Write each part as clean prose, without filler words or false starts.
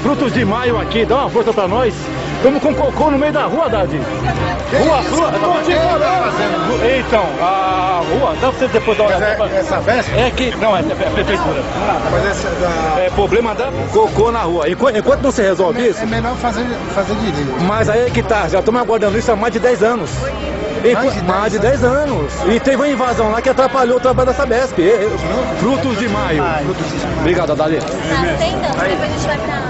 Frutos de Maio aqui, dá uma força pra nós. Estamos com cocô no meio da rua, Dadi. Rua, então, a rua, dá pra você depois dar uma olhada. Essa veste? É aqui, não, é a prefeitura. Mas essa da... É problema da cocô na rua. Enquanto não se resolve isso, É melhor fazer direito. mas aí é que tá, já estamos aguardando isso há mais de 10 anos. Mais de 10 anos. E teve uma invasão lá que atrapalhou o trabalho da Sabesp. Frutos de Maio. Obrigado, Adalê. Tá atendendo, depois a gente vai pra...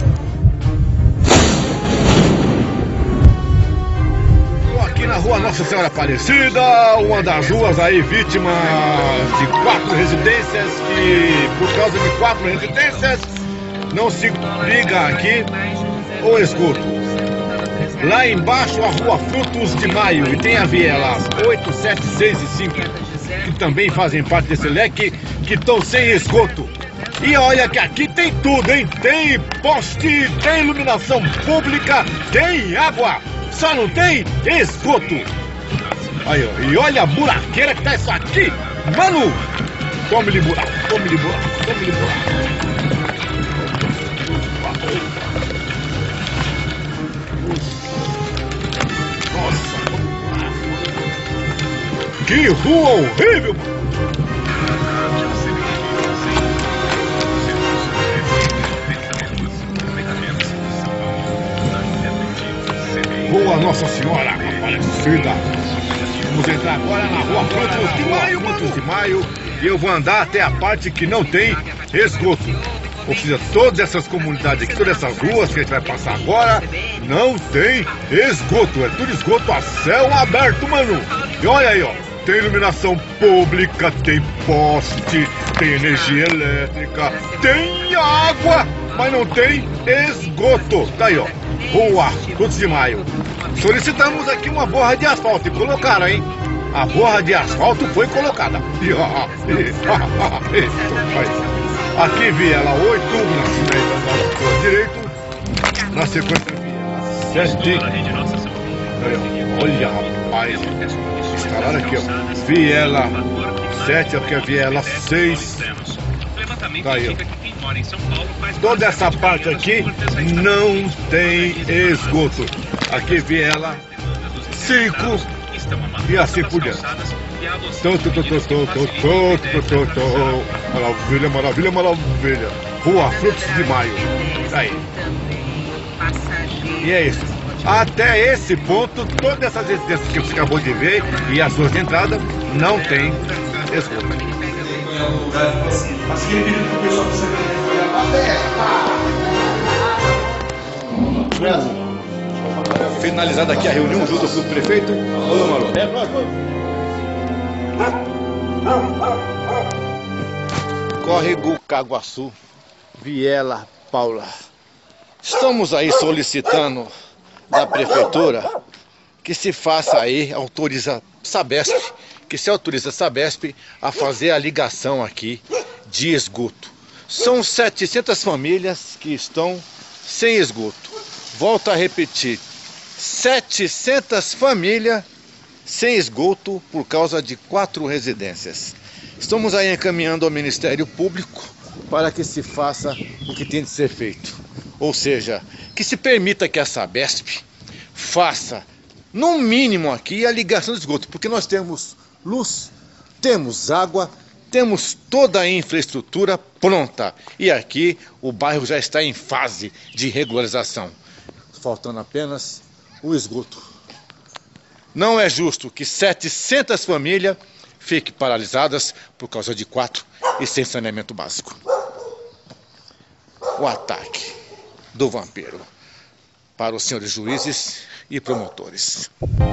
Aqui na rua Nossa Senhora Aparecida, uma das ruas aí vítima de 4 residências que, por causa de 4 residências, não se liga aqui o esgoto. Lá embaixo a rua Frutos de Maio e tem a viela 8, 7, 6 e 5, que também fazem parte desse leque, que estão sem esgoto. E olha que aqui tem tudo, hein? Tem poste, tem iluminação pública, tem água. Só não tem esgoto. Aí, ó, e olha a buraqueira que tá isso aqui. Mano, tome-lhe buraco, tome-lhe buraco, tome-lhe buraco. Nossa, que rua horrível. Rua Nossa Senhora Aparecida. Vamos entrar agora na rua Frutos de Maio e eu vou andar até a parte que não tem esgoto. Ou seja, todas essas comunidades aqui, todas essas ruas que a gente vai passar agora, não tem esgoto. É tudo esgoto a céu aberto, mano. E olha aí, ó. Tem iluminação pública, tem poste, tem energia elétrica, tem água, mas não tem esgoto. Tá aí, ó. Rua Frutos de Maio. Solicitamos aqui uma borra de asfalto e colocaram, hein? A borra de asfalto foi colocada. Aqui viela 8, na direito, na sequência viela 7. Olha, rapaz, instalaram aqui, ó. Viela 7, aqui é viela 6. Tá aí, ó. Toda essa parte aqui não tem esgoto. Aqui viela 5 e assim por diante. Maravilha, maravilha, maravilha. Rua Frutos de Maio. Aí. E é isso. Até esse ponto, todas essas residências que você acabou de ver e as suas entradas não tem esgoto. Finalizada aqui a reunião junto com o prefeito. Córrego Caguaçu, Viela Paula. Estamos aí solicitando da prefeitura que se faça aí, autoriza Sabesp, que se autoriza a Sabesp a fazer a ligação aqui de esgoto. São 700 famílias que estão sem esgoto. Volto a repetir, 700 famílias sem esgoto por causa de 4 residências. Estamos aí encaminhando ao Ministério Público para que se faça o que tem de ser feito. Ou seja, que se permita que a Sabesp faça, no mínimo aqui, a ligação de esgoto, porque nós temos luz, temos água, temos toda a infraestrutura pronta. E aqui o bairro já está em fase de regularização, faltando apenas o esgoto. Não é justo que 700 famílias fiquem paralisadas por causa de 4 e sem saneamento básico. O ataque do vampiro para os senhores juízes e promotores.